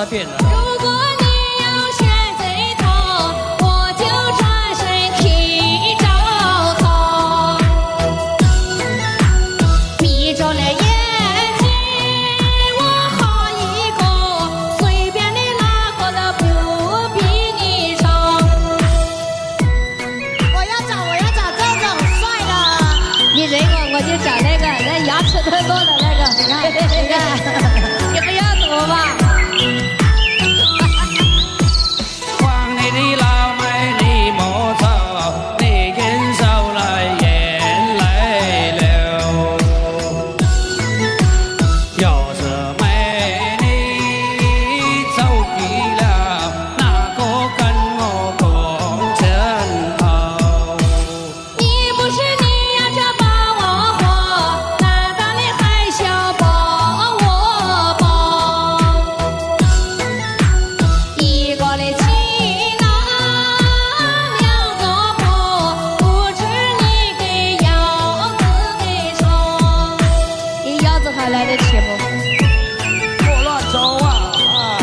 了变了。 如果你要选这头，我就转身提着头，闭着了眼睛，我好一个，随便的哪个都不比你丑。 我要找这种帅的。 你这个我就找那个，那牙齿特多的那个，你看，你不要走吧？ 望你的老美你莫走，你伸手来眼泪流。要是美女走低了，哪个跟我共枕头？ 你不是你呀，这把我活，大大的还想抱我抱，一个的气囊，两个婆，不知你给腰子给抽，你腰子还来得及不？ 莫乱走啊！ 啊？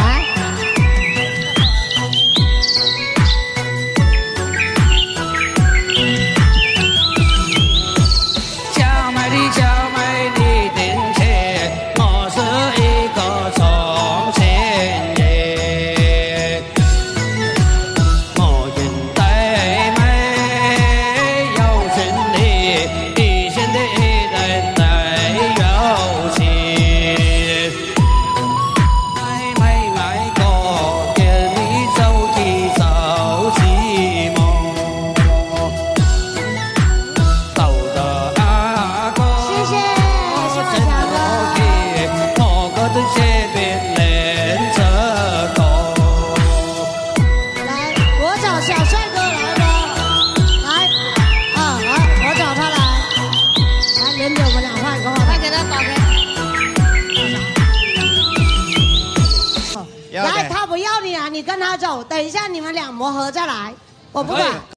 娇美的娇美的丁姐，我是一个重庆人。我人对美有情理，一心的一人最有情。爱没爱过，跟你走一走寂寞。走的阿哥， 谢谢小哥。 我哥在这边练这个。 来，我找小帅哥来吧。来，来，我找他来。来，轮着我们俩换一个话快筒。 给他打开。 来，他不要你啊，你跟他走。等一下你们俩磨合再来，我不管。